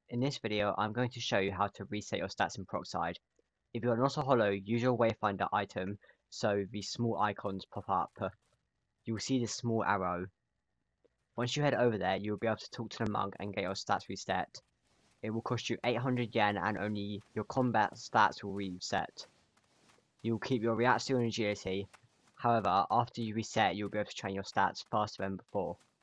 In this video, I'm going to show you how to reset your stats in Peroxide. If you're not a hollow, use your Wayfinder item so these small icons pop up. You will see this small arrow. Once you head over there, you will be able to talk to the monk and get your stats reset. It will cost you 800 yen and only your combat stats will reset. You will keep your react skill and agility. However, after you reset, you will be able to train your stats faster than before.